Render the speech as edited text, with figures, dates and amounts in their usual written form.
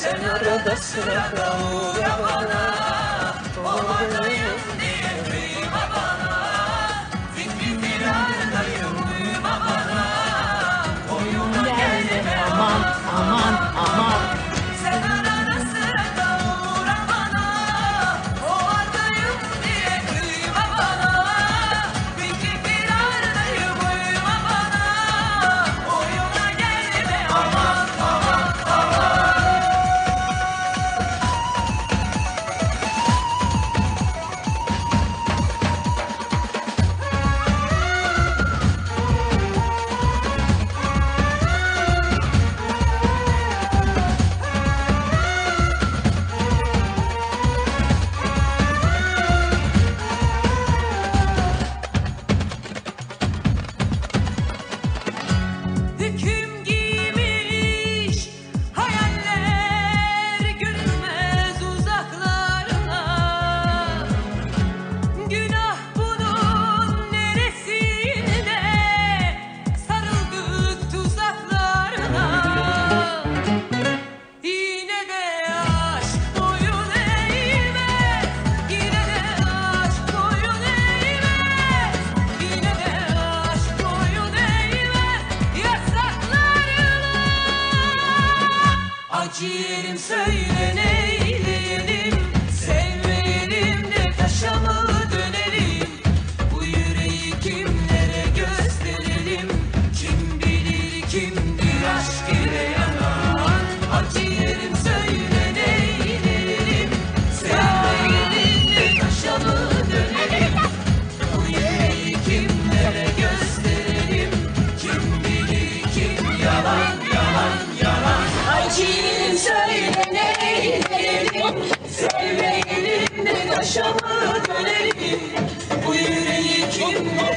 Sen arada sırada uğra bana, oradayım diye kıyma bana. Fikri firardayım uyuma bana, oyuna gelme aman aman aman. Sen arada sırada uğra bana, oradayım diye kıyma bana. Fikri firardayım uyuma bana, oyuna gelme aman aman aman. Hüküm giymiş hayaller görünmez uzaklarına. Günah bunun neresinde, sarıldık tuzaklarına. Yine de aşk boyun eğmez, yine de aşk boyun eğmez, yine de aşk boyun eğmez yasaklarına. Acı yerim söyle neyleyelim, sevmeyelim de taşa mı dönelim? Bu yüreği kimlere gösterelim, kim bilir kimdir aşk ile yanan. Acı yerim söyle neyleyelim, sevmeyelim de taşa mı dönelim? Bu yüreği kimlere gösterelim, kim bilir kim yalan yalan yalan. Acı yerim söyle neyleyelim, sevmeyelim de taşa mı dönelim? Bu yüreği kimlere